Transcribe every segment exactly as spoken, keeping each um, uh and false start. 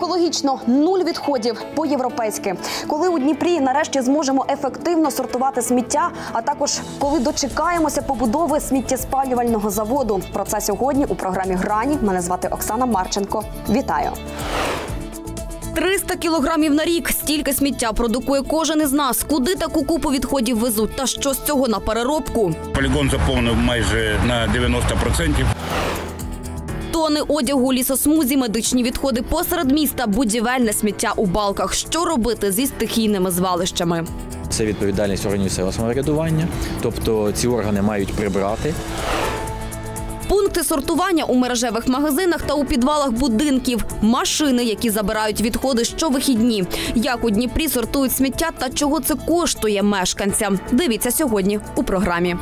Екологічно нуль відходів по-європейськи. Коли у Дніпрі нарешті зможемо ефективно сортувати сміття, а також коли дочекаємося побудови сміттєспалювального заводу. Про це сьогодні у програмі «Грані». Мене звати Оксана Марченко. Вітаю! триста кілограмів на рік – стільки сміття продукує кожен із нас. Куди таку купу відходів везуть та що з цього на переробку? Полігон заповнив майже на дев'яносто відсотків. Тони одягу, лісосмузі, медичні відходи посеред міста, будівельне сміття у балках. Що робити зі стихійними звалищами? Це відповідальність органів місцевого самоврядування, тобто ці органи мають прибрати. Пункти сортування у мережевих магазинах та у підвалах будинків. Машини, які забирають відходи щовихідні. Як у Дніпрі сортують сміття та чого це коштує мешканцям? Дивіться сьогодні у програмі.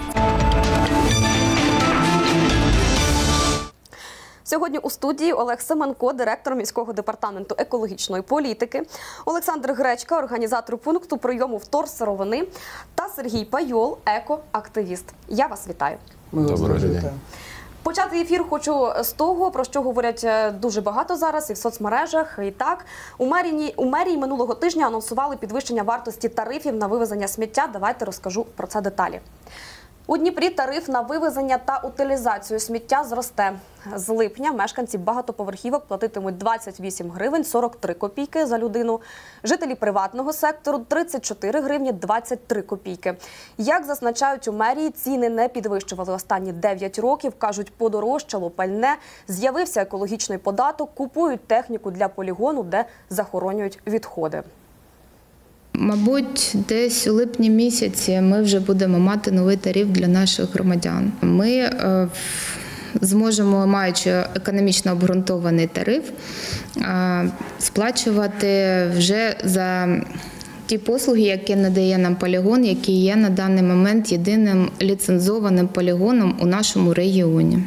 Сьогодні у студії Олег Семенко, директор міського департаменту екологічної політики, Олександр Гречка, організатор пункту прийому вторсировини, та Сергій Пайол, екоактивіст. Я вас вітаю. Доброго дня. Почати ефір хочу з того, про що говорять дуже багато зараз і в соцмережах. І так, у мерії, у мерії минулого тижня анонсували підвищення вартості тарифів на вивезення сміття. Давайте розкажу про це деталі. У Дніпрі тариф на вивезення та утилізацію сміття зросте. З липня мешканці багатоповерхівок платитимуть двадцять вісім гривень сорок три копійки за людину. Жителі приватного сектору – тридцять чотири гривні двадцять три копійки. Як зазначають у мерії, ціни не підвищували останні дев'ять років. Кажуть, подорожчало пальне, з'явився екологічний податок, купують техніку для полігону, де захоронюють відходи. Мабуть, десь у липні місяці ми вже будемо мати новий тариф для наших громадян. Ми е, зможемо, маючи економічно обґрунтований тариф, е, сплачувати вже за ті послуги, які надає нам полігон, який є на даний момент єдиним ліцензованим полігоном у нашому регіоні.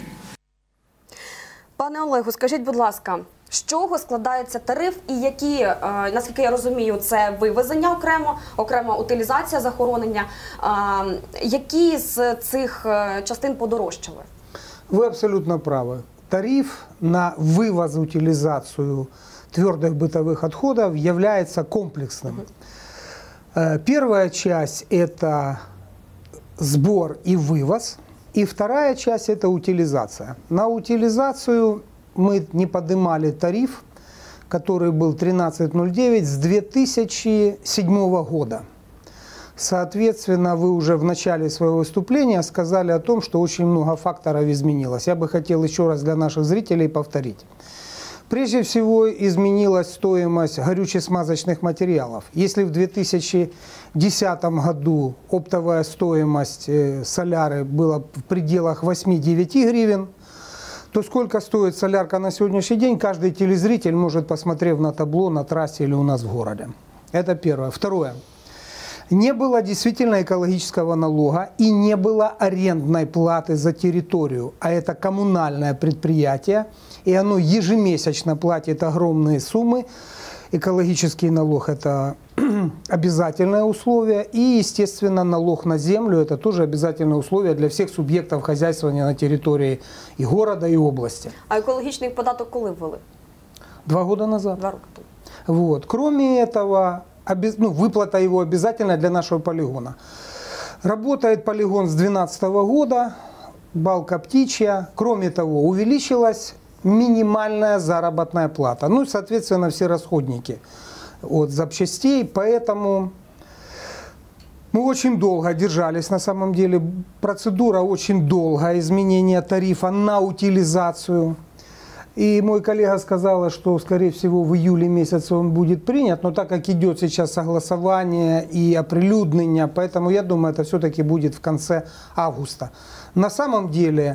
Пане Олегу, скажіть, будь ласка, з чого складається тариф і які, наскільки я розумію, це вивезення окремо, окрема утилізація, захоронення. Які з цих частин подорожчали? Вы абсолютно правы. Тариф на вывоз, утилизацию твердых бытовых отходов является комплексным. Угу. Первая часть – это сбор и вывоз, и вторая часть – это утилизация. На утилизацию мы не поднимали тариф, который был тринадцать ноль девять с две тысячи седьмого года. Соответственно, вы уже в начале своего выступления сказали о том, что очень много факторов изменилось. Я бы хотел еще раз для наших зрителей повторить. Прежде всего, изменилась стоимость горюче-смазочных материалов. Если в две тысячи десятом году оптовая стоимость соляры была в пределах восьми-девяти гривен, то сколько стоит солярка на сегодняшний день, каждый телезритель может, посмотрев на табло на трассе или у нас в городе. Это первое. Второе. Не было действительно экологического налога и не было арендной платы за территорию, а это коммунальное предприятие, и оно ежемесячно платит огромные суммы. Экологический налог – это обязательное условие, и, естественно, налог на землю – это тоже обязательное условие для всех субъектов хозяйствования на территории и города, и области. А екологічний податок коли ввели? Два года назад. Два роки тому. Вот. Кроме этого, ну, выплата его обязательна для нашего полигона. Работает полигон с две тысячи двенадцатого года, балка птичья. Кроме того, увеличилась минимальная заработная плата. Ну и, соответственно, все расходники от запчастей. Поэтому мы очень долго держались, на самом деле. Процедура очень долгая, изменение тарифа на утилизацию. И мой коллега сказал, что, скорее всего, в июле месяце он будет принят. Но так как идет сейчас согласование и оприлюднение, поэтому я думаю, это все-таки будет в конце августа. На самом деле,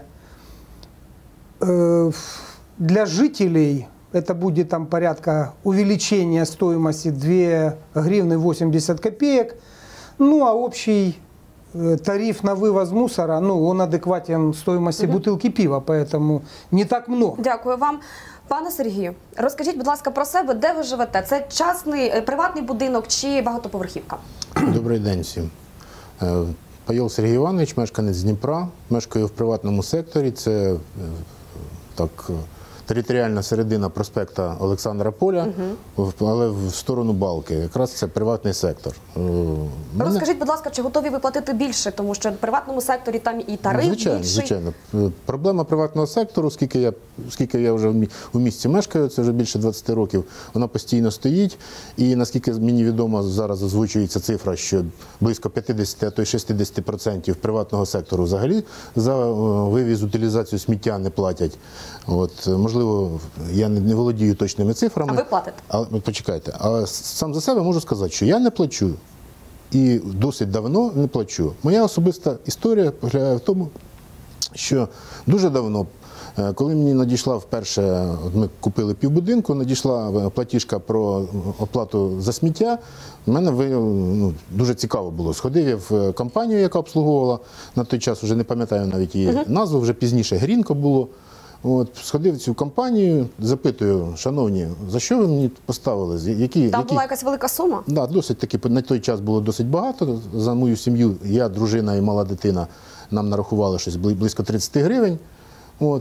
э, для жителей это будет там порядка увеличения стоимости две гривны восемьдесят копеек. Ну а общий тариф на вывоз мусора, ну, он адекватен стоимости угу. бутылки пива, поэтому не так много. Дякую вам. Пане Сергію, розкажіть, будь ласка, про себе, де ви живете? Це частний, приватний будинок чи багатоповерхівка? Добрий день всім. Пайол Сергій Іванович, мешканець Дніпра, мешкаю в приватному секторі. Це так територіальна середина проспекта Олександра Поля, в- але в сторону Балки. Якраз це приватний сектор. Е, мене- Розкажіть, будь ласка, чи готові ви платити більше, тому що в приватному секторі там і тариф Звичайно, більший. звичайно. Проблема приватного сектору, скільки я, скільки я вже в мі- у місті мешкаю, це вже більше двадцяти років, вона постійно стоїть. І наскільки мені відомо, зараз озвучується цифра, що близько п'ятдесят, а то й шістдесят відсотків приватного сектору взагалі за е, вивіз, утилізацію сміття не платять. От, можливо, я не, не володію точними цифрами. А ви платите? Але ну, почекайте, а сам за себе можу сказати, що я не плачу. І досить давно не плачу. Моя особиста історія полягає в тому, що дуже давно, е, коли мені надійшла вперше, от ми купили півбудинку, надійшла платіжка про оплату за сміття, в мене виявило, ну, дуже цікаво було. Сходив я в компанію, яка обслуговувала, на той час вже не пам'ятаю навіть її назву, вже пізніше Грінко було. От, сходив в цю компанію, запитую, шановні, за що ви мені поставили? З- Які, Там які... була якась велика сума? Да, досить таки, на той час було досить багато. За мою сім'ю, я, дружина і мала дитина, нам нарахували щось бли- близько тридцять гривень. От.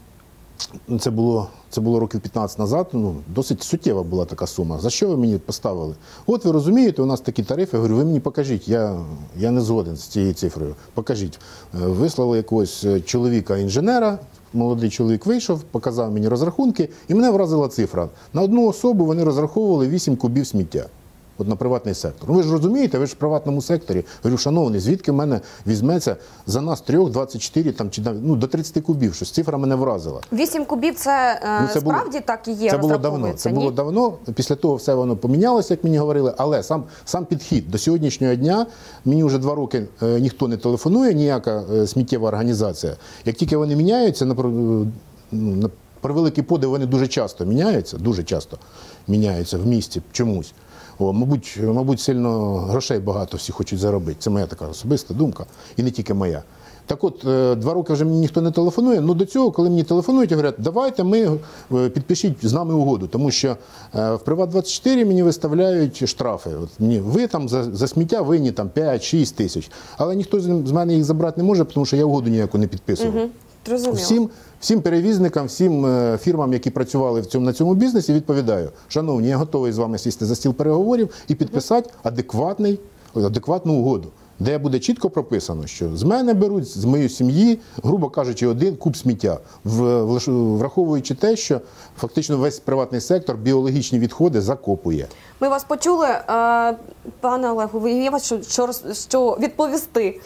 Це було, це було років п'ятнадцять назад, ну, досить суттєва була така сума. За що ви мені поставили? От ви розумієте, у нас такі тарифи. Я говорю, ви мені покажіть, я, я не згоден з цією цифрою. Покажіть. Е, Вислали якогось чоловіка-інженера, молодий чоловік вийшов, показав мені розрахунки, і мене вразила цифра. На одну особу вони розраховували вісім кубів сміття. От на приватний сектор. Ну ви ж розумієте, ви ж в приватному секторі. Я говорю, шановний, звідки в мене візьметься за нас трьох, двадцять чотири, там, чи, ну, до тридцяти кубів, щось цифра мене вразила. Вісім кубів це е, Ну, це було- справді так і є, Це було давно. розраховується, Це було ні? давно. Після того все воно помінялося, як мені говорили. Але сам, сам підхід до сьогоднішнього дня, мені вже два роки е, ніхто не телефонує, ніяка е, сміттєва організація. Як тільки вони міняються, на, пр- ну, на превеликий подив, вони дуже часто міняються, дуже часто міняються в місті чомусь. О, мабуть, мабуть, сильно грошей багато всі хочуть заробити. Це моя така особиста думка, і не тільки моя. Так от, е, два роки вже мені ніхто не телефонує, ну до цього, коли мені телефонують, говорять, давайте ми, е, підпишіть з нами угоду, тому що е, в Приват двадцять чотири мені виставляють штрафи. От мені, ви там за, за сміття винні там п'ять-шість тисяч, але ніхто з, з мене їх забрати не може, тому що я угоду ніяку не підписував. Угу. Зрозуміло. Всім, всім перевізникам, всім е, фірмам, які працювали в цьому, на цьому бізнесі, відповідаю, шановні, я готовий з вами сісти за стіл переговорів і підписати адекватний, адекватну угоду, де буде чітко прописано, що з мене беруть, з моєї сім'ї, грубо кажучи, один куб сміття, в- влаш- враховуючи те, що фактично весь приватний сектор біологічні відходи закопує. Ми вас почули, е, пане Олегу, ви є вас що, що, роз- що відповісти?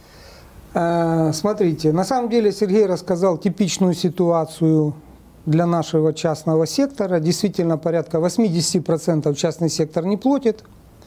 Э, Смотрите, на самом деле Сергей рассказал типичную ситуацию для нашего частного сектора. Действительно, порядка восемьдесят процентов частный сектор не платит.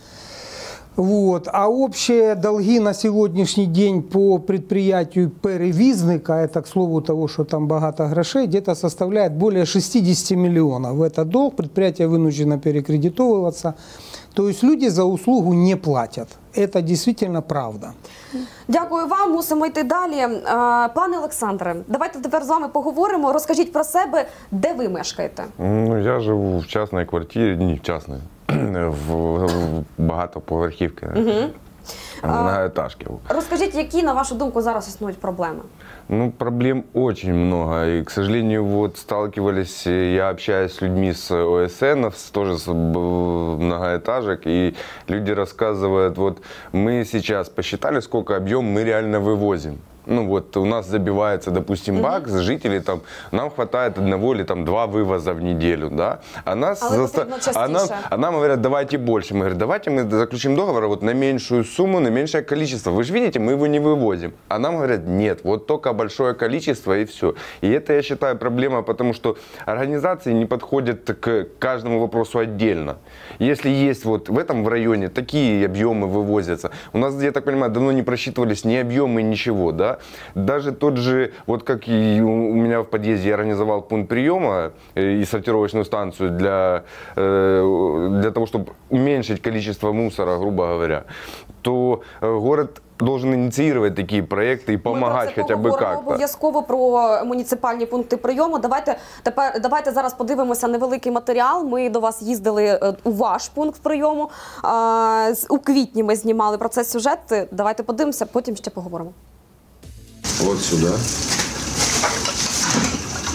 Вот. А общие долги на сегодняшний день по предприятию перевізника, это к слову того, что там богато грошей, где-то составляет более шестьдесят миллионов. Это долг, предприятие вынуждено перекредитовываться. То есть люди за услугу не платят. Это действительно правда. Дякую вам, мусимо йти далі. Е, Пане Олександре, давайте тепер з вами поговоримо. Розкажіть про себе, де ви мешкаєте? Ну, я живу в частной квартире, не в частной, в, в багатоповерхівці, в многоэтажке. Розкажіть, які, на вашу думку, зараз існують проблеми? Ну, проблем очень много. И, к сожалению, вот сталкивались, я общаюсь с людьми с О С Н, с- тоже с б- многоэтажек, и люди рассказывают, вот мы сейчас посчитали, сколько объем мы реально вывозим. Ну вот у нас забивается, допустим, бак, жители там, нам хватает одного или там два вывоза в неделю, да, а нас, Але заста- потрібно частіше. а нам, а нам говорят, давайте больше. Мы говорим, давайте мы заключим договор вот на меньшую сумму, на меньшее количество. Вы же видите, мы его не вывозим. А нам говорят, нет, вот только большое количество и все. И это, я считаю, проблема, потому что организации не подходят к каждому вопросу отдельно. Если есть вот в этом в районе такие объемы вывозятся, у нас, я так понимаю, давно не просчитывались ни объемы, ничего, да. Даже тот же, вот как и у у меня в подъезде я организовал пункт приема э, и сортировочную станцию для, э, для того, чтобы уменьшить количество мусора, грубо говоря, то э, город должен инициировать такие проекты и помогать Ми про це хотя бы поговоримо как-то. обов'язково про муніципальні пункти прийому. Давайте тепер давайте зараз подивимося невеликий матеріал. Ми до вас їздили е, у ваш пункт прийому. А, з- у квітні ми знімали про це сюжет. Давайте подивимося, потім ще поговоримо. Вот сюда.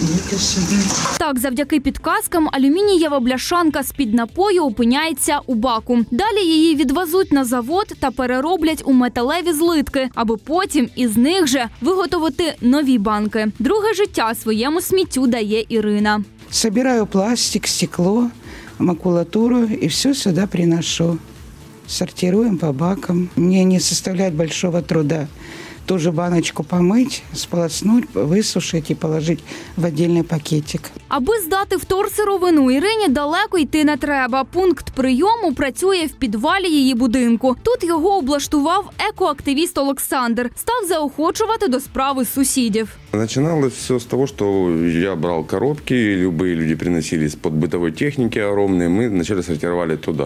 Так, завдяки підказкам, алюмінієва бляшанка з-під напою опиняється у баку. Далі її відвезуть на завод та перероблять у металеві злитки, аби потім із них же виготовити нові банки. Друге життя своєму сміттю дає Ірина. Собираю пластик, стекло, макулатуру и все сюда приношу. Сортируем по бакам. Мне не составляет большого труда ту же баночку помыть, сполоснуть, высушить и положить в отдельный пакетик. Аби здати вторсировину Ірині далеко йти не треба. Пункт прийому працює в підвалі її будинку. Тут його облаштував екоактивіст Олександр. Став заохочувати до справи сусідів. Начиналось все с того, что я брал коробки, любые люди приносили из-под бытовой техники огромные, мы вначале сортировали туда.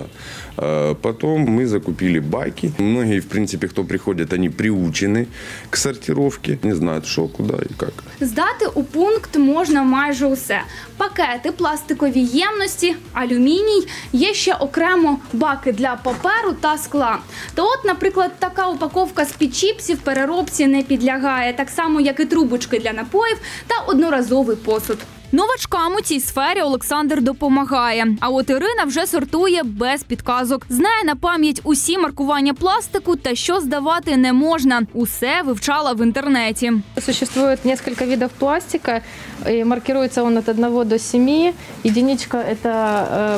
Потом мы закупили баки. Многие, в принципе, кто приходит, они приучены к сортировке, не знают, что, куда и как. Здати у пункт можна майже усе. Пакети, пластикові ємності, алюміній. Є ще окремо баки для паперу та скла. То от, наприклад, така упаковка з-під чіпсів переробці не підлягає, так само, як і трубочки для напоїв та одноразовий посуд. Новачкам у цій сфері Олександр допомагає. А от Ірина вже сортує без підказок. Знає на пам'ять усі маркування пластику та що здавати не можна. Усе вивчала в інтернеті. Существует несколько видов пластика, и маркируется он от одного до семи. Единичка – это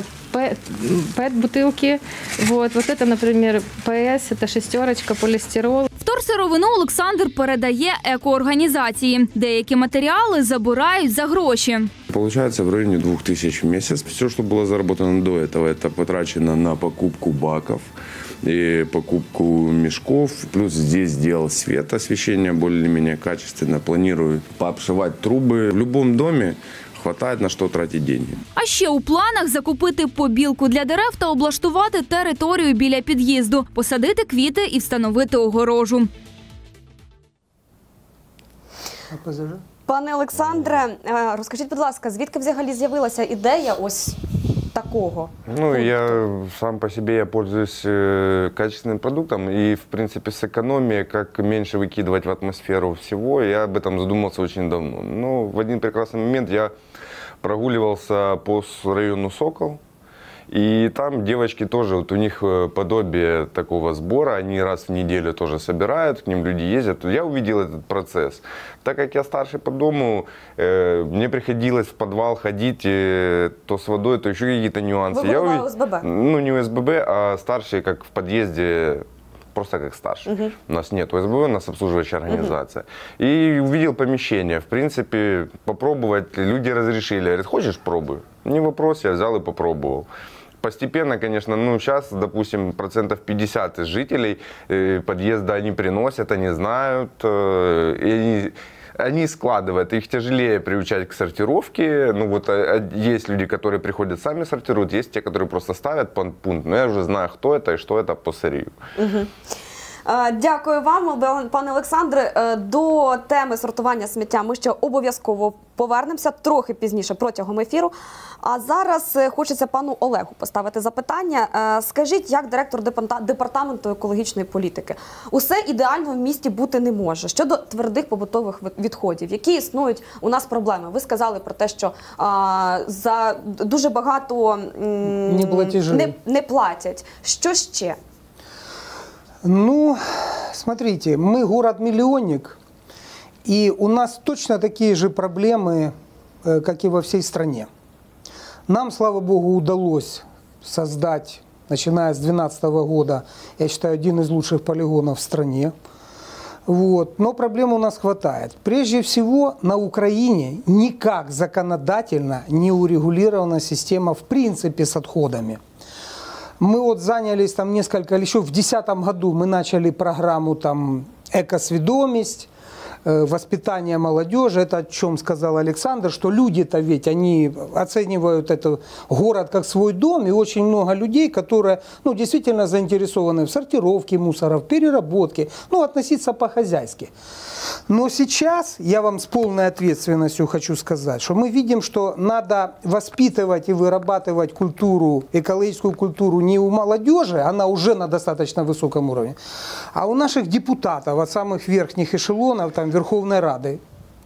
пэт-бутылки. Вот. вот это, например, ПС, это шестерочка, полистирол. Вторсировину Олександр передає екоорганізації. Деякі матеріали забирають за гроші. Получается в районе двух тысяч в месяц. Все, что было заработано до этого, это потрачено на покупку баков и покупку мешков. Плюс здесь сделал свет, освещение более-менее качественно. Планирую пообшивать трубы. В любом доме хватает на що тратити деньги. А ще у планах закупити побілку для дерев та облаштувати територію біля під'їзду, посадити квіти і встановити огорожу. Пане Олександре, розкажіть, будь ласка, звідки взагалі з'явилася ідея ось такого? Ну, я сам по себе я пользуюсь э, качественным продуктом и, в принципе, с экономией, как меньше выкидывать в атмосферу всего, я об этом задумался очень давно. Но в один прекрасный момент я прогуливался по району Сокол, и там девочки тоже, вот у них подобие такого сбора, они раз в неделю тоже собирают, к ним люди ездят. Я увидел этот процесс. Так как я старший по дому, э, мне приходилось в подвал ходить э, то с водой, то еще какие-то нюансы. Вы я были увид... на О С Б Б? Ну, не О С Б Б, а старший, как в подъезде, просто как старший. Uh-huh. У нас нет О С Б Б, у нас обслуживающая организация. Uh-huh. И увидел помещение. В принципе, попробовать люди разрешили. Говорят, хочешь, пробуй. Не вопрос, я взял и попробовал. Постепенно, конечно, ну сейчас, допустим, процентов пятьдесят из жителей э, подъезда они приносят, они знают, э, и они, они складывают. Их тяжелее приучать к сортировке. Ну вот а, есть люди, которые приходят сами сортируют, есть те, которые просто ставят пункт. Но я уже знаю, кто это и что это по сырью. Угу. Дякую вам, пане Олександре. До теми сортування сміття ми ще обов'язково повернемося трохи пізніше протягом ефіру. А зараз хочеться пану Олегу поставити запитання. Скажіть, як директор департаменту екологічної політики, усе ідеально в місті бути не може. Щодо твердих побутових відходів, які існують у нас проблеми? Ви сказали про те, що а, за дуже багато м, не, не платять. Що ще? Ну, смотрите, мы город-миллионник, и у нас точно такие же проблемы, как и во всей стране. Нам, слава богу, удалось создать, начиная с две тысячи двенадцатого года, я считаю, один из лучших полигонов в стране. Вот. Но проблем у нас хватает. Прежде всего, на Украине никак законодательно не урегулирована система в принципе с отходами. Мы вот занялись там несколько, еще в две тысячи десятом году мы начали программу там «Экосведомость», воспитание молодежи. Это о чем сказал Александр, что люди-то ведь, они оценивают этот город как свой дом, и очень много людей, которые ну, действительно заинтересованы в сортировке мусора, в переработке, ну, относиться по-хозяйски. Но сейчас, я вам с полной ответственностью хочу сказать, что мы видим, что надо воспитывать и вырабатывать культуру, экологическую культуру не у молодежи, она уже на достаточно высоком уровне, а у наших депутатов от самых верхних эшелонов, там, Верховной Рады.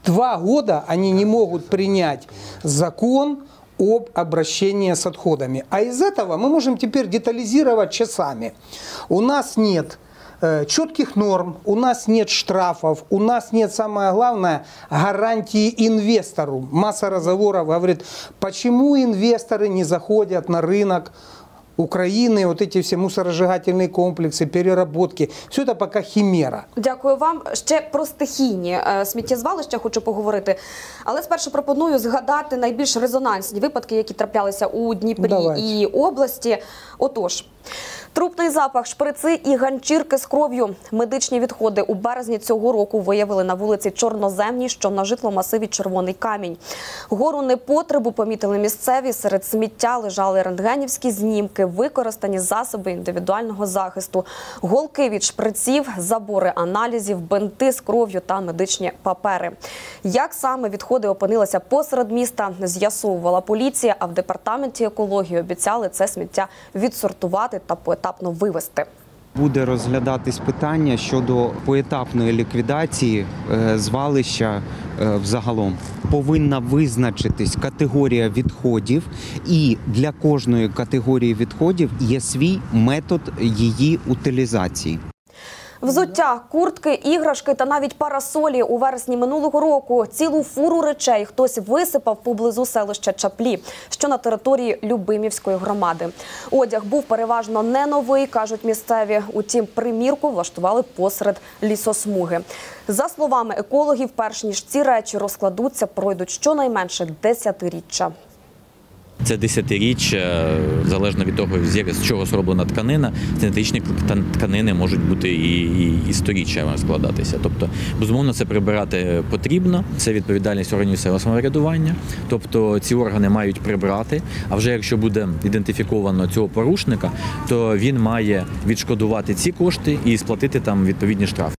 Два года они не могут принять закон об обращении с отходами. А из этого мы можем теперь детализировать часами. У нас нет э, четких норм, у нас нет штрафов, у нас нет, самое главное, гарантии инвестору. Масса разговоров говорит, почему инвесторы не заходят на рынок Украины, вот эти все мусоросжигательные комплексы, переработки. Все это пока химера. Дякую вам. Ще про стихійні е, сміттєзвалища хочу поговорити. Але спершу пропоную згадати найбільш резонансні випадки, які траплялися у Дніпрі Давайте. і області. Отож, трупний запах, шприци і ганчірки з кров'ю. Медичні відходи у березні цього року виявили на вулиці Чорноземній, що на житломасиві Червоний Камінь. Гору непотребу помітили місцеві. Серед сміття лежали рентгенівські знімки, використані засоби індивідуального захисту, голки від шприців, забори аналізів, бинти з кров'ю та медичні папери. Як саме відходи опинилися посеред міста, з'ясовувала поліція, а в департаменті екології обіцяли це сміття відсортувати та поетапно вивезти. Буде розглядатись питання щодо поетапної ліквідації е, звалища е, взагалом. Повинна визначитись категорія відходів, і для кожної категорії відходів є свій метод її утилізації. Взуття, куртки, іграшки та навіть парасолі. У вересні минулого року цілу фуру речей хтось висипав поблизу селища Чаплі, що на території Любимівської громади. Одяг був переважно не новий, кажуть місцеві. Утім, примірку влаштували посеред лісосмуги. За словами екологів, перш ніж ці речі розкладуться, пройдуть щонайменше десятиріччя. Це десятиріччя, залежно від того, з чого зроблена тканина, синтетичні тканини можуть бути і, і, і сторіччя складатися. Тобто, безумовно, це прибирати потрібно, це відповідальність органів місцевого самоврядування, тобто ці органи мають прибрати, а вже якщо буде ідентифіковано цього порушника, то він має відшкодувати ці кошти і сплатити там відповідні штрафи.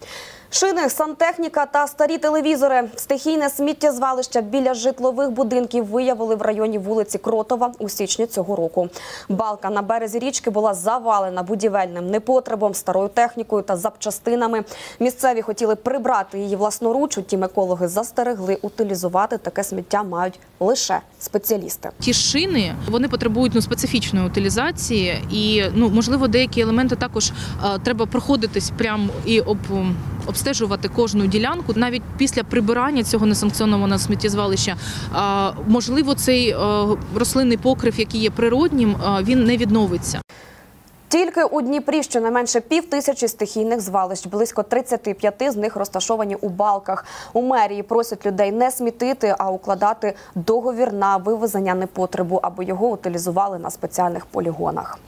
Шини, сантехніка та старі телевізори. Стихійне сміттєзвалище біля житлових будинків виявили в районі вулиці Кротова у січні цього року. Балка на березі річки була завалена будівельним непотребом, старою технікою та запчастинами. Місцеві хотіли прибрати її власноруч, утім екологи застерегли, утилізувати таке сміття мають лише спеціалісти. Ті шини, вони потребують ну, специфічної утилізації і, ну, можливо, деякі елементи також а, треба проходитись прямо і об, обстежувати кожну ділянку. Навіть після прибирання цього несанкціонованого сміттєзвалища, а, можливо, цей а, рослинний покрив, який є природнім, а, він не відновиться. Тільки у Дніпрі щонайменше пів тисячі стихійних звалищ, близько тридцяти п'яти з них розташовані у балках. У мерії просять людей не смітити, а укладати договір на вивезення непотребу, аби його утилізували на спеціальних полігонах.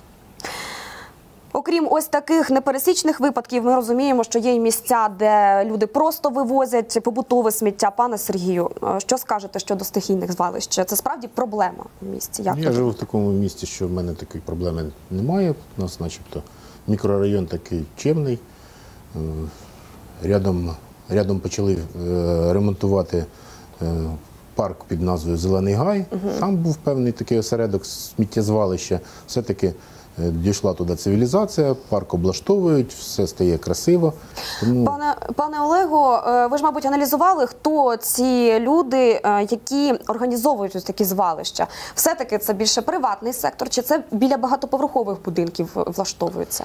Окрім ось таких непересічних випадків, ми розуміємо, що є і місця, де люди просто вивозять побутове сміття. Пане Сергію, що скажете щодо стихійних звалищ? Це справді проблема в місті? Як Я живу в такому місті, що в мене такої проблеми немає. У нас начебто мікрорайон такий чемний. Рядом, рядом почали ремонтувати парк під назвою Зелений Гай. Угу. Там був певний такий осередок сміттєзвалища. Все-таки дійшла туди цивілізація, парк облаштовують, все стає красиво. Тому... Пане, пане Олего, ви ж, мабуть, аналізували, хто ці люди, які організовують ось такі звалища? Все-таки це більше приватний сектор, чи це біля багатоповерхових будинків влаштовується?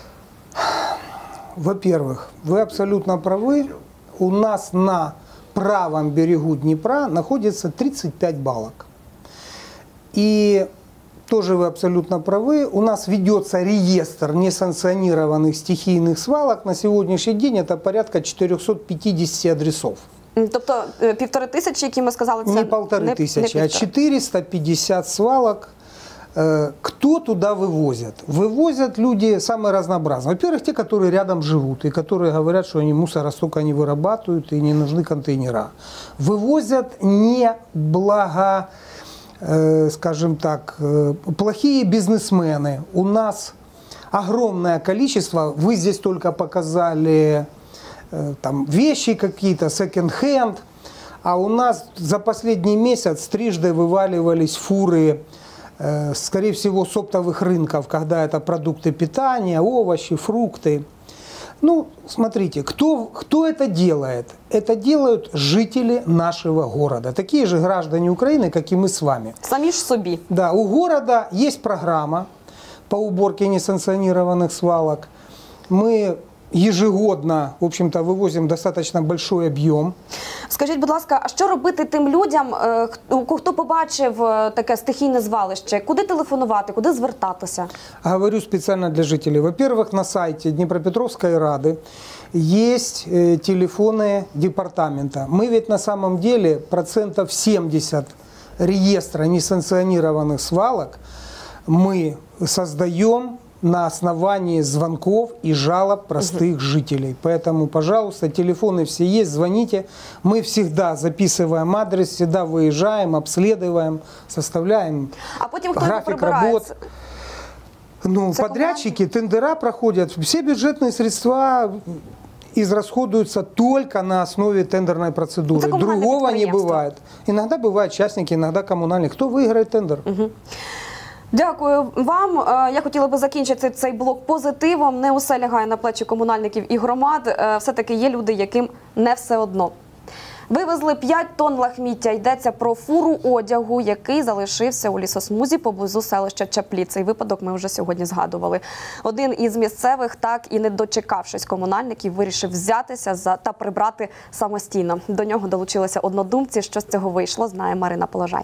Во-первых, вы абсолютно правы. У нас на правом берегу Днепра находится тридцать пять балок. И тоже вы абсолютно правы. У нас ведется реестр несанкционированных стихийных свалок. На сегодняшний день это порядка четырехсот пятидесяти адресов. Тобто півтори тисячі, які ми сказали, це не полторы тысячи, а четыреста пятьдесят свалок. Кто туда вывозят? Вывозят люди самые разнообразные. Во-первых, те, которые рядом живут и которые говорят, что они мусора столько не вырабатывают и не нужны контейнера. Вывозят не благо... скажем так, плохие бизнесмены. У нас огромное количество, вы здесь только показали там, вещи какие-то, секонд-хенд, а у нас за последний месяц трижды вываливались фуры, скорее всего, с оптовых рынков, когда это продукты питания, овощи, фрукты. Ну, смотрите, кто, кто это делает? Это делают жители нашего города. Такие же граждане Украины, как и мы с вами. Самі ж собі. Да, у города есть программа по уборке несанкционированных свалок. Мы ежегодно, в общем-то, вывозим достаточно большой объем. Скажіть, будь ласка, а що робити тим людям, е, хто хто побачив е, таке стихійне звалище? Куди телефонувати, куди звертатися? Говорю специально для жителей. Во-первых, на сайте Днепропетровской Рады есть э, телефоны департамента. Мы ведь на самом деле процентов семьдесят реестра несанкционированных свалок мы создаем на основании звонков и жалоб простых угу. жителей. Поэтому, пожалуйста, телефоны все есть, звоните. Мы всегда записываем адрес, всегда выезжаем, обследуем, составляем а потім график работ. Ну, подрядчики, тендера проходят. Все бюджетные средства израсходуются только на основе тендерной процедуры. Другого не бывает. Иногда бывают частники, иногда коммунальные. Кто выиграет тендер? Угу. Дякую вам. Я хотіла би закінчити цей блок позитивом. Не усе лягає на плечі комунальників і громад. Все-таки є люди, яким не все одно. Вивезли п'ять тонн лахміття. Йдеться про фуру одягу, який залишився у лісосмузі поблизу селища Чаплі. Цей випадок ми вже сьогодні згадували. Один із місцевих, так і не дочекавшись комунальників, вирішив взятися за та прибрати самостійно. До нього долучилися однодумці. Що з цього вийшло, знає Марина Положай.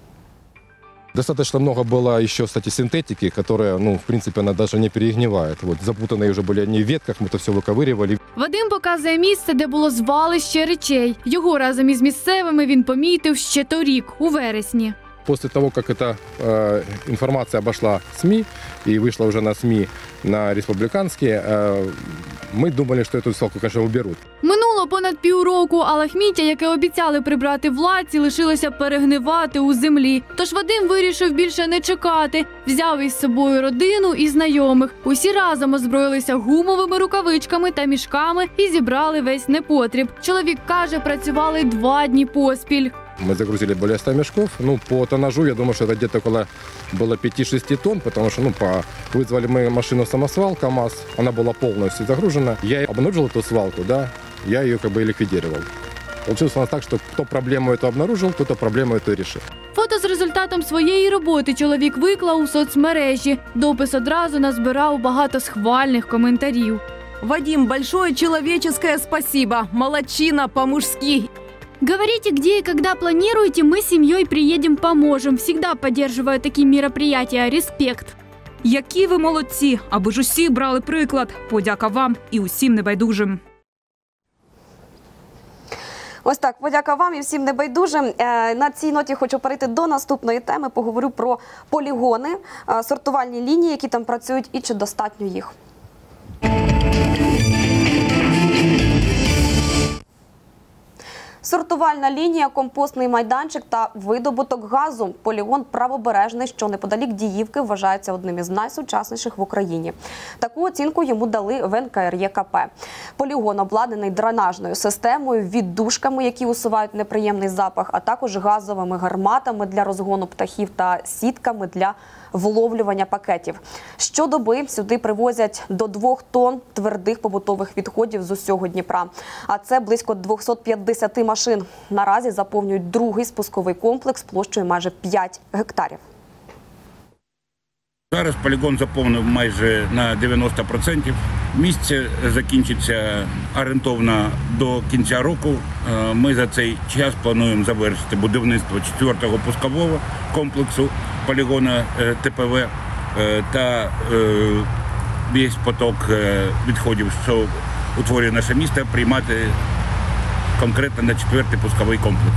Достаточно много было еще, кстати, синтетики, которая, ну, в принципе, она даже не перегнивает. Вот, запутанные уже были они в ветках, мы это все выковыривали. Вадим показує місце, де було звалище речей. Його разом із місцевими він помітив ще торік, у вересні. После того, как эта э, информация обошла СМИ и вышла уже на СМИ, на республиканские, э, мы думали, что эту свалку, конечно, уберут. Минуло понад півроку, а лахміття, яке обіцяли прибрати владці, лишилося перегнивати у землі. Тож Вадим вирішив більше не чекати. Взяв із собою родину і знайомих. Усі разом озброїлися гумовими рукавичками та мішками і зібрали весь непотріб. Чоловік каже, працювали два дні поспіль. Мы загрузили более ста мешков. Ну, по тоннажу, я думаю, что это где-то около было пяти-шести тонн, потому что, ну, по... вызвали мы машину самосвал КАМАЗ, она была полностью загружена. Я обнаружил эту свалку, да, я ее как бы ликвидировал. Получилось у нас так, что кто проблему эту обнаружил, кто-то проблему эту решил. Фото з результатом своєї роботи чоловік виклав у соцмережі. Допис одразу назбирав багато схвальних коментарів. Вадим, большое человеческое спасибо. Молодчина по-мужски. Говорите, где и когда планируете, мы с семьей приедем, поможем. Всегда поддерживаю такие мероприятия. Респект. Які ви молодці, аби ж усі брали приклад. Подяка вам і усім небайдужим. Ось так, подяка вам і всім небайдужим. На цій ноті хочу перейти до наступної теми. Поговорю про полігони, сортувальні лінії, які там працюють, і чи достатньо їх. Сортувальна лінія, компостний майданчик та видобуток газу. Полігон Правобережний, що неподалік Діївки, вважається одним із найсучасніших в Україні. Таку оцінку йому дали в ен ка ер є ка пе. Полігон обладнаний дренажною системою, віддушками, які усувають неприємний запах, а також газовими гарматами для розгону птахів та сітками для вловлювання пакетів. Щодоби сюди привозять до двох тонн твердих побутових відходів з усього Дніпра. А це близько двісті п'ятдесят машин. Наразі заповнюють другий спусковий комплекс площею майже п'ять гектарів. Зараз полігон заповнив майже на дев'яносто відсотків. Місце закінчиться орієнтовно до кінця року. Ми за цей час плануємо завершити будівництво четвертого пускового комплексу полігону те пе ве та весь поток відходів, що утворює наше місто, приймати конкретно на четвертий пусковий комплекс.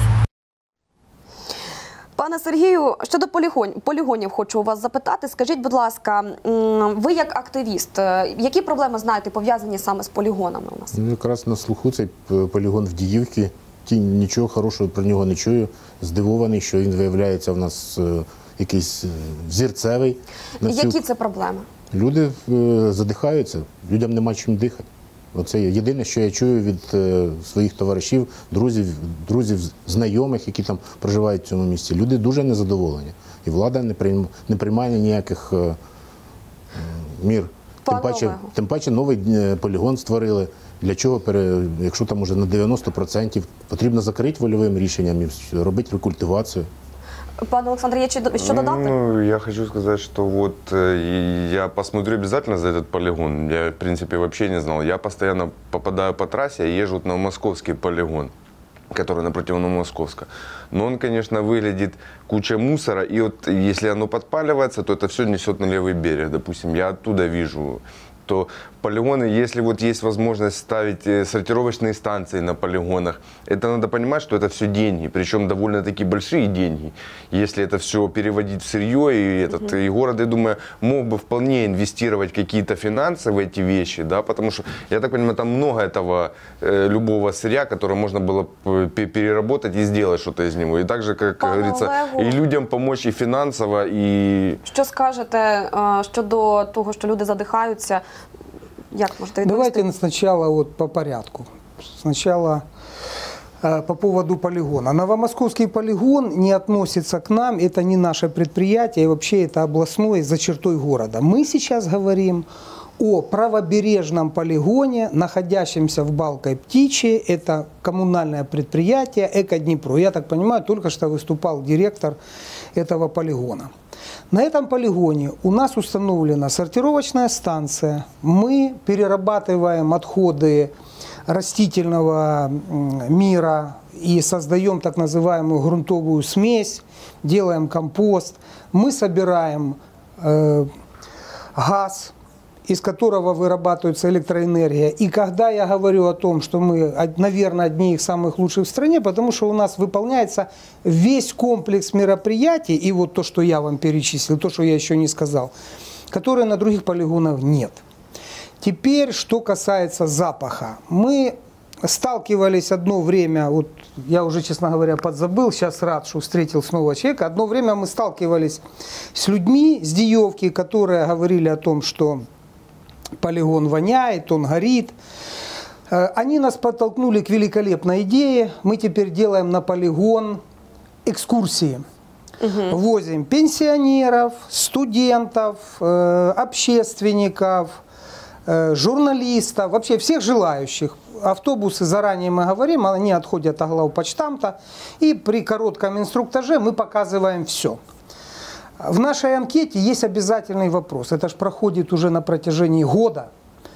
Пане Сергію, щодо полігонів хочу у вас запитати. Скажіть, будь ласка, ви як активіст, які проблеми знаєте пов'язані саме з полігонами у нас? Ну, якраз на слуху цей полігон в Діївці. Нічого хорошого про нього не чую. Здивований, що він виявляється в нас якийсь взірцевий. Які це проблеми? Люди задихаються, людям нема чим дихати. Оце єдине, що я чую від е, своїх товаришів, друзів, друзів, знайомих, які там проживають в цьому місці. Люди дуже незадоволені. І влада не, прийм, не приймає ніяких е, мір Тим паче, тим паче новий е, полігон створили. Для чого, пере- якщо там уже на дев'яносто відсотків, потрібно закрити вольовим рішенням і робити рекультивацію. Пане Олександре, є чи- що додати? Ну, я хочу сказать, что вот э, и я посмотрю обязательно за этот полигон. Я, в принципе, вообще не знал. Я постоянно попадаю по трассе и езжу вот на московский полигон, который напротив Новомосковска. Но он, конечно, выглядит куча мусора. И вот если оно подпаливается, то это все несет на левый берег. Допустим, я оттуда вижу, то полигоны, если вот есть возможность ставить э, сортировочные станции на полигонах, это надо понимать, что это все деньги, причем довольно-таки большие деньги. Если это все переводить в сырье, и, этот, и город, я думаю, мог бы вполне инвестировать какие-то финансы в эти вещи, да, потому что, я так понимаю, там много этого э, любого сырья, которое можно было п- пе- переработать и сделать что-то из него. И также, как Пане говорится, Олегу. и людям помочь и финансово, и... Що скажете е, щодо того, що люди задихаються? Як можете відповісти? Давайте сначала вот по порядку. Сначала э, по поводу полигона. Новомосковский полигон не относится к нам, это не наше предприятие, и вообще это областное за чертой города. Мы сейчас говорим о правобережном полигоне, находящемся в Балкой Птичьей. Это коммунальное предприятие «Эко-Днепро». Я так понимаю, только что выступал директор этого полигона. На этом полигоне у нас установлена сортировочная станция. Мы перерабатываем отходы растительного мира и создаем так называемую грунтовую смесь, делаем компост. Мы собираем э, газ, из которого вырабатывается электроэнергия. И когда я говорю о том, что мы, наверное, одни из самых лучших в стране, потому что у нас выполняется весь комплекс мероприятий, и вот то, что я вам перечислил, то, что я еще не сказал, которые на других полигонах нет. Теперь, что касается запаха. Мы сталкивались одно время, вот я уже, честно говоря, подзабыл, сейчас рад, что встретил снова человека. Одно время мы сталкивались с людьми с Диевки, которые говорили о том, что полигон воняет, он горит. Они нас подтолкнули к великолепной идее. Мы теперь делаем на полигон экскурсии. Угу. Возим пенсионеров, студентов, общественников, журналистов, вообще всех желающих. Автобусы, заранее мы говорим, они отходят от главпочтамта. И при коротком инструктаже мы показываем все. В нашей анкете есть обязательный вопрос. Это же проходит уже на протяжении года.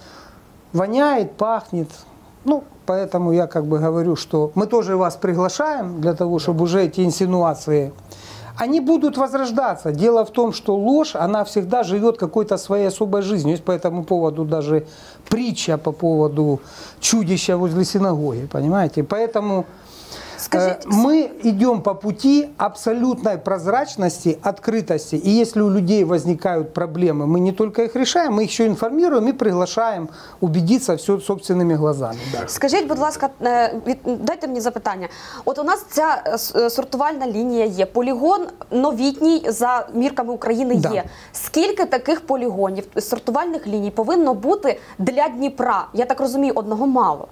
Воняет, пахнет. Ну, поэтому я как бы говорю, что мы тоже вас приглашаем для того, чтобы уже эти инсинуации, они будут возрождаться. Дело в том, что ложь, она всегда живет какой-то своей особой жизнью. Есть по этому поводу даже притча по поводу чудища возле синагоги, понимаете? Поэтому... Скажите, мы идем по пути абсолютной прозрачности, открытости. И если у людей возникают проблемы, мы не только их решаем, мы их еще информируем и приглашаем убедиться все собственными глазами. Да. Скажіть, будь ласка, дайте мені запитання. От у нас ця сортувальна лінія є, полігон новітній за мірками України є. Да. Скільки таких полігонів, сортувальних ліній повинно бути для Дніпра? Я так розумію, одного мало.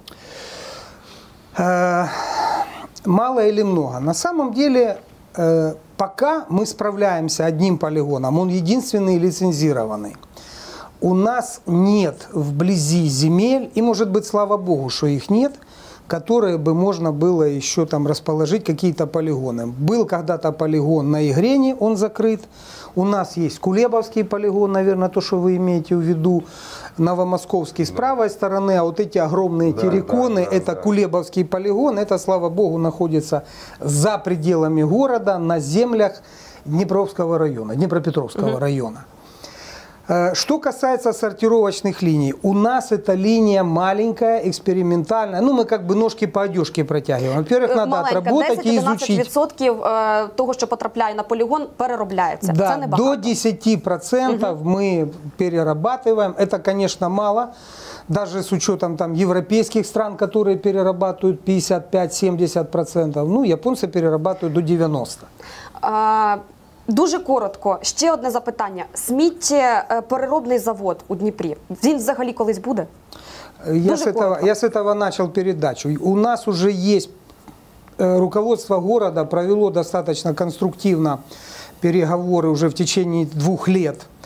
Е Мало или много? На самом деле, э, пока мы справляемся одним полигоном, он единственный лицензированный. У нас нет вблизи земель, и, может быть, слава богу, что их нет, которые бы можно было еще там расположить какие-то полигоны. Был когда-то полигон на Игрене, он закрыт. У нас есть Кулебовский полигон, наверное, то, что вы имеете в виду. Новомосковский с правой стороны, а вот эти огромные да, терриконы, да, да, это да. Кулебовский полигон, это, слава богу, находится за пределами города, на землях Днепровского района, Днепропетровского угу. района. Что касается сортировочных линий, у нас эта линия маленькая, экспериментальная. Ну, мы как бы ножки по одежке протягиваем. Во-первых, надо маленька, отработать и изучить. десять-дванадцять відсотків того, що потрапляє на полігон, переробляється. Да, Це небагато. до десяти процентов угу. мы перерабатываем. Это, конечно, мало. Даже с учетом там европейских стран, которые перерабатывают пятьдесят пять - семьдесят процентов. Ну, японцы перерабатывают до девяноста процентов. Дуже коротко, ще одне запитання. Сміттєпереробний завод у Дніпрі, він взагалі колись буде? Я с, этого, я с этого начал передачу. У нас уже есть, руководство города провело достаточно конструктивно переговоры уже в течение двух лет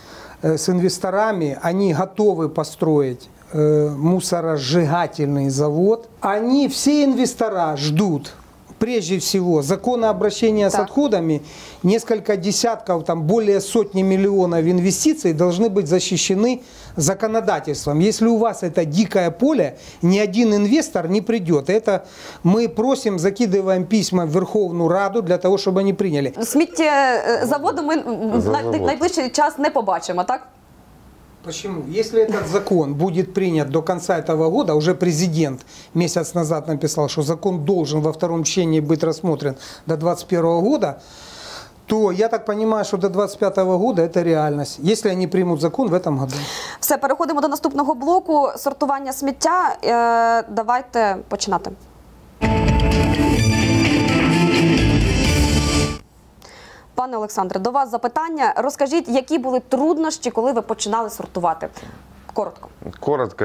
э, с инвесторами, они готовы построить э, мусоросжигательный завод. Они, все инвестора ждут, прежде всего, закона обращения с отходами, несколько десятков, там, более сотни миллионов инвестиций должны быть защищены законодательством. Если у вас это дикое поле, ни один инвестор не придет. Это мы просим, закидываем письма в Верховную Раду для того, чтобы они приняли. Сміттєзаводу ми в най- найближчий час не побачимо, так? Почему? Если этот закон будет принят до конца этого года, уже президент месяц назад написал, что закон должен во втором чтении быть рассмотрен до двадцать первого года, то я так понимаю, что до двадцать пятого года это реальность, если они примут закон в этом году. Все, переходимо до наступного блоку. Сортування сміття. Е, давайте починати. Пане Олександре, до вас запитання. Розкажіть, які були труднощі, коли ви починали сортувати? Коротко. Коротко,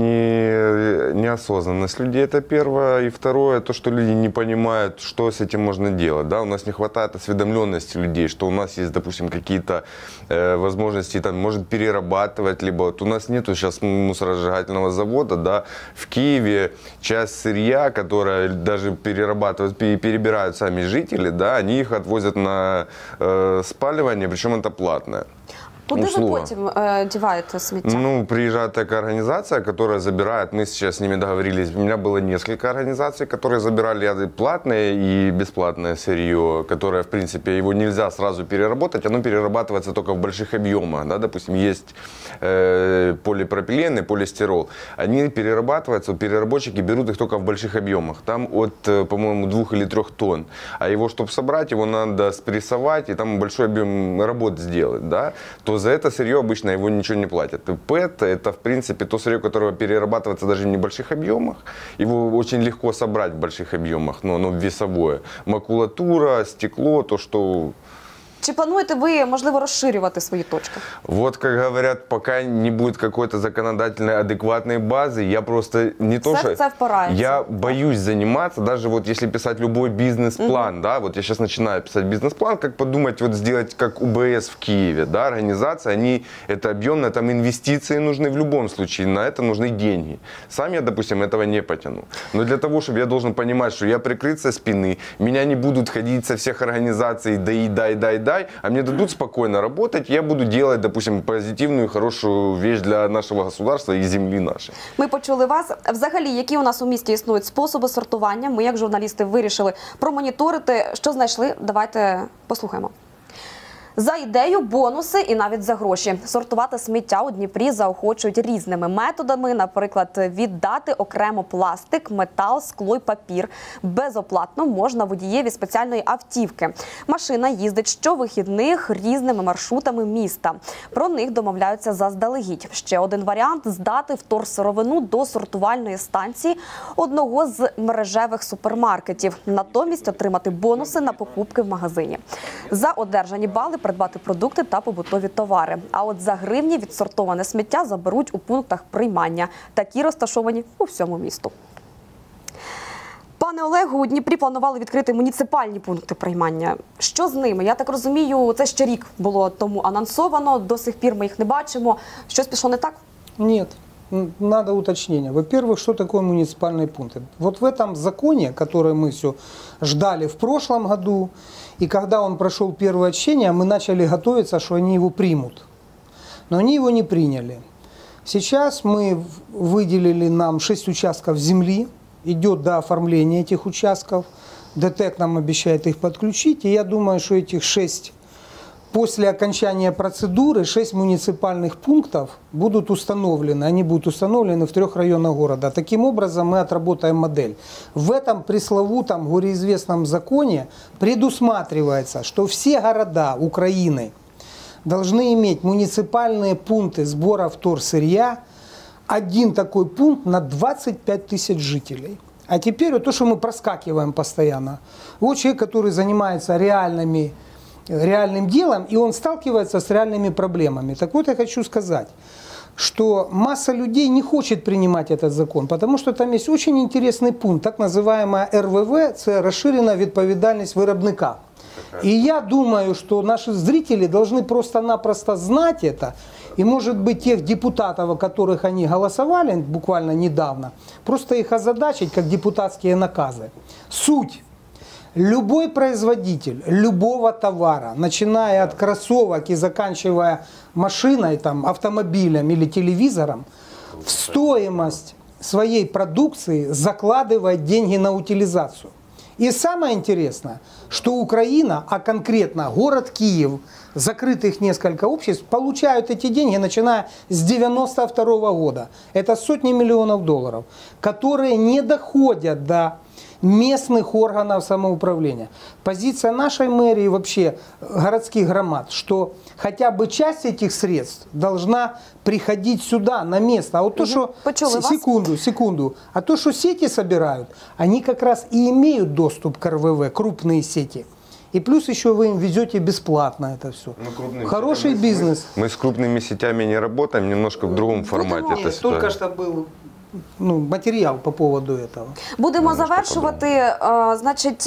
не, неосознанность людей – это первое. И второе, то, что люди не понимают, что с этим можно делать. Да? У нас не хватает осведомленности людей, что у нас есть, допустим, какие-то э, возможности, там, может перерабатывать, либо вот у нас нет сейчас мусоросжигательного завода. Да? В Киеве часть сырья, которая даже перерабатывают, перебирают сами жители, да, они их отвозят на э, спаливание, причем это платное. Куди ви потім е, діваєте сміття? Ну, приезжает такая организация, которая забирает, мы сейчас с ними договорились, у меня было несколько организаций, которые забирали платное и бесплатное сырье, которое, в принципе, его нельзя сразу переработать, оно перерабатывается только в больших объемах, да, допустим, есть э, полипропилен и полистирол, они перерабатываются, переработчики берут их только в больших объемах, там от, по-моему, двух или трех тонн, а его, чтобы собрать, его надо спрессовать и там большой объем работ сделать, да, то за это сырье обычно его ничего не платят. И ПЭТ – это, в принципе, то сырье, которое перерабатывается даже в небольших объемах. Его очень легко собрать в больших объемах, но оно весовое. Макулатура, стекло, то, что… Чи плануєте ви, можливо, розширювати свої точки? Вот, как говорят, пока не будет какой-то законодательной адекватной базы, я просто не то, что… Я боюсь заниматься, даже вот если писать любой бизнес-план, угу. да, вот я сейчас начинаю писать бизнес-план, как подумать, вот сделать как УБС в Киеве, да, организация, они, это объемно, там инвестиции нужны в любом случае, на это нужны деньги. Сам я, допустим, этого не потяну. Но для того, чтобы я должен понимать, что я прикрыт со спины, меня не будут ходить со всех организаций, дай, дай, дай, дай, а мне дадут спокойно работать, я буду делать, допустим, позитивную, хорошую вещь для нашего государства и земли нашей. Ми почули вас. Взагалі, які у нас у місті існують способи сортування? Ми, як журналісти, вирішили промоніторити. Що знайшли? Давайте послухаємо. За ідею, бонуси і навіть за гроші. Сортувати сміття у Дніпрі заохочують різними методами. Наприклад, віддати окремо пластик, метал, скло й папір. Безоплатно можна водієві спеціальної автівки. Машина їздить щовихідних різними маршрутами міста. Про них домовляються заздалегідь. Ще один варіант – здати вторсировину до сортувальної станції одного з мережевих супермаркетів. Натомість отримати бонуси на покупки в магазині. За одержані бали придбати продукти та побутові товари. А от за гривні відсортоване сміття заберуть у пунктах приймання. Такі розташовані у всьому місту. Пане Олегу, у Дніпрі планували відкрити муніципальні пункти приймання. Що з ними? Я так розумію, це ще рік було тому анонсовано, до сих пір ми їх не бачимо. Щось пішло не так? Нет. Надо уточнение. Во-первых, что такое муниципальные пункты? Вот в этом законе, который мы все ждали в прошлом году, и когда он прошел первое чтение, мы начали готовиться, что они его примут. Но они его не приняли. Сейчас мы выделили нам шесть участков земли, идет до оформления этих участков. ДТЭК нам обещает их подключить, и я думаю, что этих шесть, после окончания процедуры, шесть муниципальных пунктов будут установлены. Они будут установлены в трех районах города. Таким образом мы отработаем модель. В этом пресловутом гореизвестном законе предусматривается, что все города Украины должны иметь муниципальные пункты сбора вторсырья. Один такой пункт на двадцать пять тысяч жителей. А теперь вот то, что мы проскакиваем постоянно. Вот человек, который занимается реальными реальным делом, и он сталкивается с реальными проблемами. Так вот, я хочу сказать, что масса людей не хочет принимать этот закон, потому что там есть очень интересный пункт, так называемая эр вэ вэ, это расширенная відповідальність виробника. И я думаю, что наши зрители должны просто-напросто знать это И, может быть, тех депутатов, о которых они голосовали буквально недавно, просто их озадачить, как депутатские наказы. Суть. Любой производитель любого товара, начиная от кроссовок и заканчивая машиной, там, автомобилем или телевизором, в стоимость своей продукции закладывает деньги на утилизацию. И самое интересное, что Украина, а конкретно город Киев, закрытых несколько обществ, получают эти деньги, начиная с девяносто второго года. Это сотни миллионов долларов, которые не доходят до местных органов самоуправления. Позиция нашей мэрии и вообще городских громад, что хотя бы часть этих средств должна приходить сюда, на место. А вот то, что... Секунду, секунду. А то, что сети собирают, они как раз и имеют доступ к эр вэ вэ, крупные сети. И плюс еще вы им везете бесплатно это все. Ну, хороший бизнес. Мы, мы с крупными сетями не работаем, немножко в другом формате. Нет, только что был... Ну, матеріал по поводу этого. Будемо завершувати. Значить,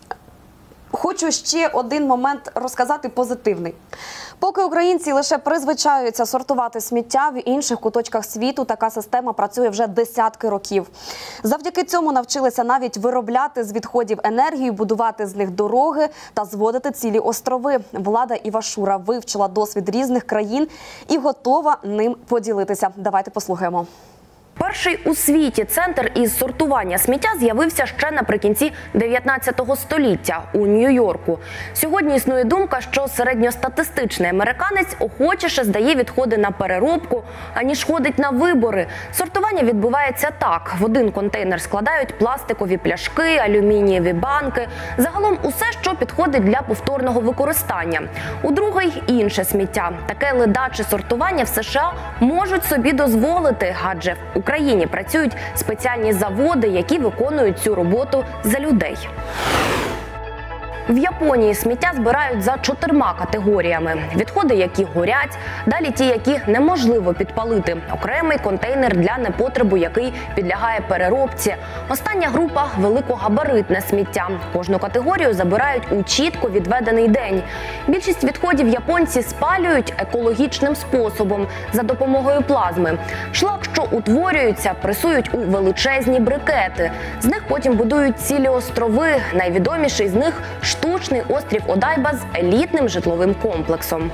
хочу ще один момент розказати позитивний. Поки українці лише призвичаються сортувати сміття, в інших куточках світу така система працює вже десятки років. Завдяки цьому навчилися навіть виробляти з відходів енергію, будувати з них дороги та зводити цілі острови. Влада Івашура вивчила досвід різних країн і готова ним поділитися. Давайте послухаємо. Перший у світі центр із сортування сміття з'явився ще наприкінці дев'ятнадцятого століття у Нью-Йорку. Сьогодні існує думка, що середньостатистичний американець охочіше здає відходи на переробку, аніж ходить на вибори. Сортування відбувається так. В один контейнер складають пластикові пляшки, алюмінієві банки, загалом усе, що підходить для повторного використання. У другий – інше сміття. Таке ледаче сортування в США можуть собі дозволити, адже в Україні працюють спеціальні заводи, які виконують цю роботу за людей. В Японії сміття збирають за чотирма категоріями. Відходи, які горять, далі ті, які неможливо підпалити, окремий контейнер для непотребу, який підлягає переробці. Остання група – великогабаритне сміття. Кожну категорію забирають у чітко відведений день. Більшість відходів японці спалюють екологічним способом – за допомогою плазми. Шлак, що утворюється, пресують у величезні брикети. З них потім будують цілі острови, найвідоміший з них – штучний острів Одайба з елітним житловим комплексом.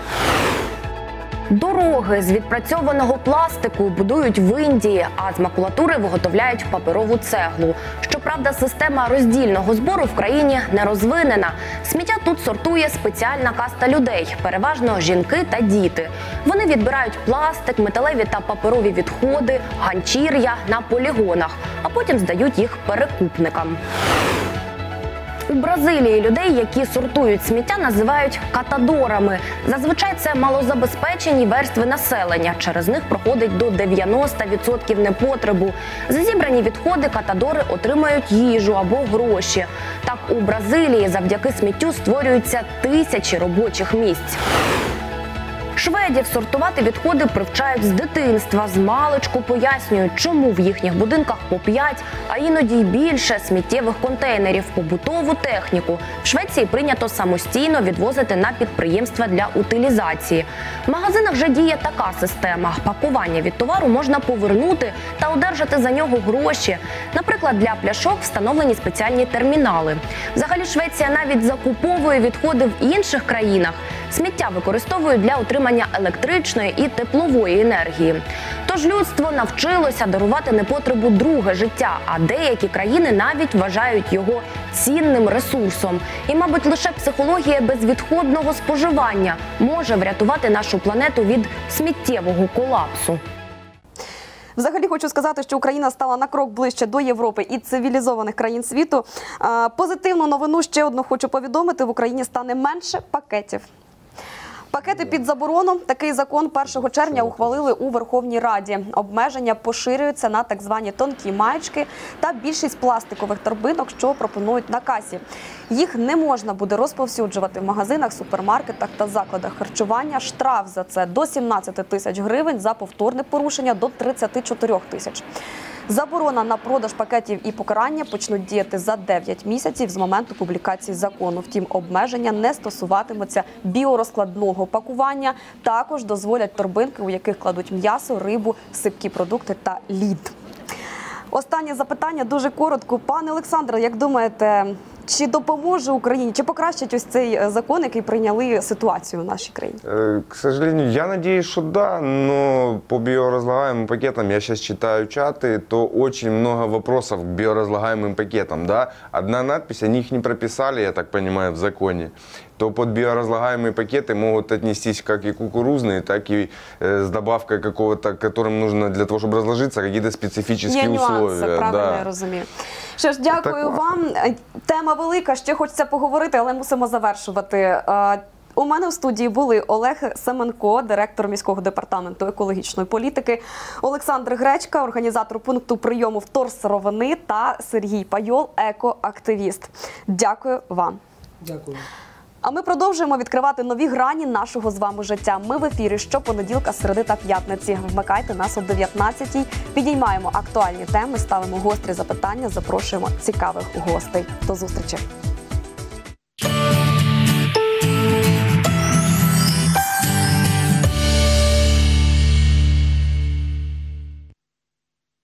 Дороги з відпрацьованого пластику будують в Індії, а з макулатури виготовляють паперову цеглу. Щоправда, система роздільного збору в країні не розвинена. Сміття тут сортує спеціальна каста людей, переважно жінки та діти. Вони відбирають пластик, металеві та паперові відходи, ганчір'я на полігонах, а потім здають їх перекупникам. У Бразилії людей, які сортують сміття, називають катадорами. Зазвичай це малозабезпечені верстви населення. Через них проходить до дев'яноста відсотків непотребу. За зібрані відходи катадори отримають їжу або гроші. Так у Бразилії завдяки сміттю створюються тисячі робочих місць. Шведів сортувати відходи привчають з дитинства, з маличку пояснюють, чому в їхніх будинках по п'ять, а іноді й більше сміттєвих контейнерів, побутову техніку. В Швеції прийнято самостійно відвозити на підприємства для утилізації. В магазинах же діє така система. Пакування від товару можна повернути та одержати за нього гроші. Наприклад, для пляшок встановлені спеціальні термінали. Взагалі Швеція навіть закуповує відходи в інших країнах. Сміття використовують для отримання електричної і теплової енергії. Тож людство навчилося дарувати непотребу друге життя, а деякі країни навіть вважають його цінним ресурсом. І, мабуть, лише психологія безвідходного споживання може врятувати нашу планету від сміттєвого колапсу. Взагалі хочу сказати, що Україна стала на крок ближче до Європи і цивілізованих країн світу. Позитивну новину ще одну хочу повідомити. В Україні стане менше пакетів. Пакети під заборону. Такий закон першого червня ухвалили у Верховній Раді. Обмеження поширюються на так звані тонкі маєчки та більшість пластикових торбинок, що пропонують на касі. Їх не можна буде розповсюджувати в магазинах, супермаркетах та закладах харчування. Штраф за це до сімнадцяти тисяч гривень, за повторне порушення до тридцяти чотирьох тисяч. Заборона на продаж пакетів і покарання почнуть діяти за дев'ять місяців з моменту публікації закону. Втім, обмеження не стосуватимуться біорозкладного пакування. Також дозволять торбинки, у яких кладуть м'ясо, рибу, сипкі продукти та лід. Останнє запитання дуже коротко. Пане Олександре, як думаєте, чи допоможе Україні, чи покращить ось цей закон, який прийняли ситуацію в нашій країні? Э, К сожалению, я надеюсь, что да, но по биоразлагаемым пакетам, я сейчас читаю чаты, то очень много вопросов к биоразлагаемым пакетам, да. Одна надпись, они их не прописали, я так понимаю, в законе. То под биоразлагаемые пакеты могут отнестись как и кукурузные, так и э, с добавкой какого-то, которым нужно для того, чтобы разложиться, какие-то специфические Є нюанси, условия. правильно Да. я розумію. Що ж, дякую Так, вам. Тема велика, ще хочеться поговорити, але мусимо завершувати. Е, У мене в студії були Олег Семенко, директор міського департаменту екологічної політики, Олександр Гречка, організатор пункту прийому вторсировини, та Сергій Пайол, екоактивіст. Дякую вам. Дякую. А ми продовжуємо відкривати нові грані нашого з вами життя. Ми в ефірі щопонеділка, середи та п'ятниці. Вмикайте нас о дев'ятнадцятій. Підіймаємо актуальні теми, ставимо гострі запитання, запрошуємо цікавих гостей. До зустрічі!